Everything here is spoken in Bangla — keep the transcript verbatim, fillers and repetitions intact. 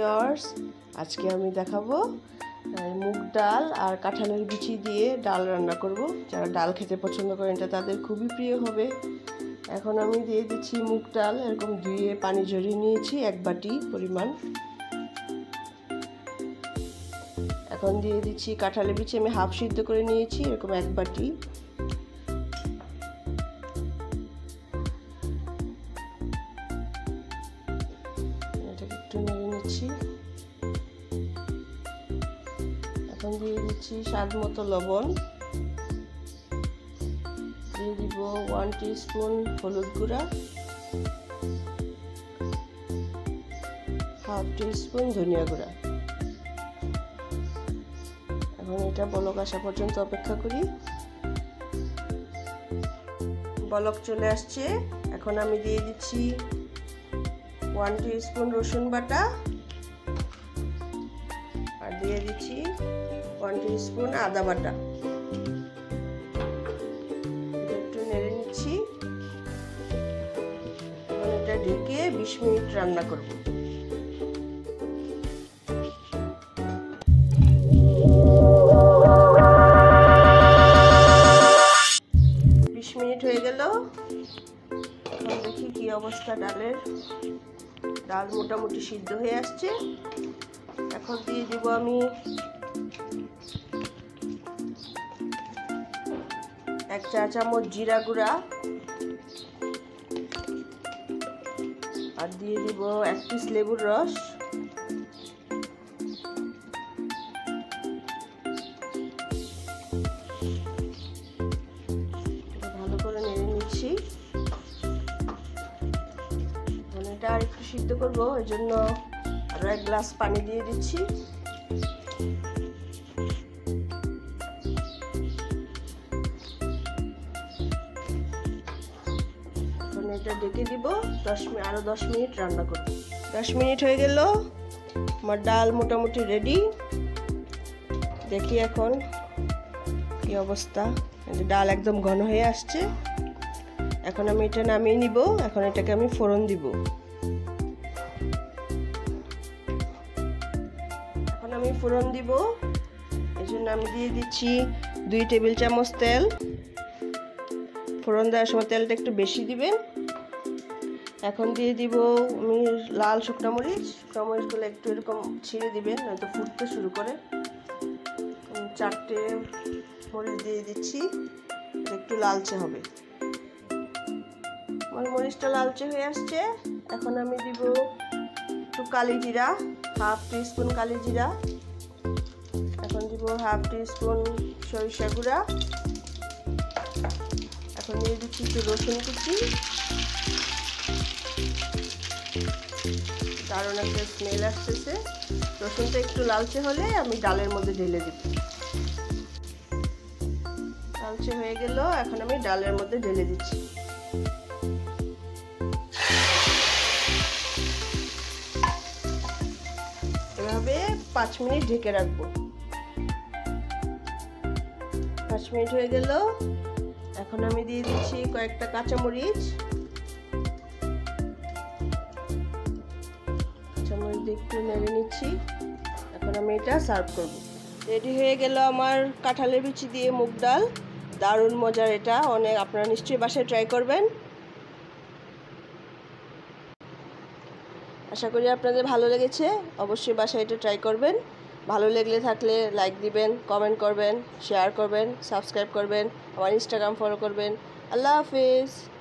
ভিউয়ার্স, আজকে আমি দেখাবো মুগ ডাল আর কাঁঠালের বিচি দিয়ে ডাল রান্না করব। যারা ডাল খেতে পছন্দ করেন এটা তাদের খুবই প্রিয় হবে। এখন আমি দিয়ে দিচ্ছি মুগ ডাল, এরকম ধুয়ে পানি ঝরিয়ে নিয়েছি এক বাটি পরিমাণ। এখন দিয়ে দিচ্ছি কাঁঠালের বিচি, আমি হাফ সিদ্ধ করে নিয়েছি এরকম এক বাটি। একটু নেড়ে নিচ্ছি। এখন দিয়ে দিচ্ছি স্বাদ মতো লবণ, দিয়ে দিব ওয়ান টিস্পুন হলুদ গুঁড়া, হাফ টিস্পুন ধনিয়া গুঁড়া। এখন এটা বলক আসা পর্যন্ত অপেক্ষা করি। বলক চলে আসছে, এখন আমি দিয়ে দিচ্ছি ওয়ান টিস্পুন রসুন বাটা আর দিয়ে দিচ্ছি ওয়ান টিস্পুন আদা বাটা। একটু নেড়ে নিচ্ছি। এখন এটা ঢেকে বিশ মিনিট রান্না করব। বিশ মিনিট হয়ে গেল। এখন দেখি কি অবস্থা ডালের। ডাল মোটামুটি সিদ্ধ হয়ে আসছে। এখন দিয়ে দিব আমি এক চা চামচ জিরা গুঁড়া আর দিয়ে দিব এক পিস লেবুর রস। ভালো করে নেড়ে নিচ্ছি। এটা আর একটু সিদ্ধ করবো, ওই জন্য আরো এক গ্লাস পানি দিয়ে দিচ্ছি। এখন এটা ঢেকে দিব দশ মিনিট, আরো দশ মিনিট রান্না করব। দশ মিনিট হয়ে গেল, আমার ডাল মোটামুটি রেডি। দেখি এখন কি অবস্থা। ডাল একদম ঘন হয়ে আসছে। এখন আমি এটা নামিয়ে নিব। এখন এটাকে আমি ফোড়ন দিব। এখন আমি ফোড়ন দিব, এই জন্য আমি দিয়ে দিচ্ছি দুই টেবিল চামচ তেল। ফোড়ন দেওয়ার সময় তেলটা একটু বেশি দিবেন। এখন দিয়ে দিব আমি লাল শুকনো মরিচ। শুকনো মরিচগুলো একটু এরকম ছিঁড়ে দিবেন, নয়তো ফুটতে শুরু করে। চারটে মরিচ দিয়ে দিচ্ছি, একটু লালচে হবে। আমার মরিচটা লালচে হয়ে আসছে। এখন আমি দিব একটু কালি জিরা, হাফ টিস্পুন কালি জিরা। এখন দিব হাফ টিস্পুন সরিষা গুঁড়া। এখন দিয়ে দিচ্ছি একটু রসুন কুচি। দারুণ একটা স্মেল আসতেছে। রসুনটা একটু লালচে হলে আমি ডালের মধ্যে ঢেলে দিব। লালচে হয়ে গেল, এখন আমি ডালের মধ্যে ঢেলে দিচ্ছি। এভাবে পাঁচ মিনিট ঢেকে রাখবো। পাঁচ মিনিট হয়ে গেল, এখন আমি দিয়ে দিচ্ছি কয়েকটা কাঁচামরিচ। কাঁচামরিচ দিয়ে একটু নেড়ে নিচ্ছি। এখন আমি এটা সার্ভ করব। রেডি হয়ে গেল আমার কাঁঠালের বিচি দিয়ে মুগ ডাল। দারুণ মজার এটা, অনেক আপনারা নিশ্চয়ই বাসায় ট্রাই করবেন। আশা করি আপনাদের ভালো লেগেছে। অবশ্যই বাসায় এটা ট্রাই করবেন। ভালো লেগলে থাকলে লাইক দিবেন, কমেন্ট করবেন, শেয়ার করবেন, সাবস্ক্রাইব করবেন, আমার ইনস্টাগ্রাম ফলো করবেন। আল্লাহ হাফিজ।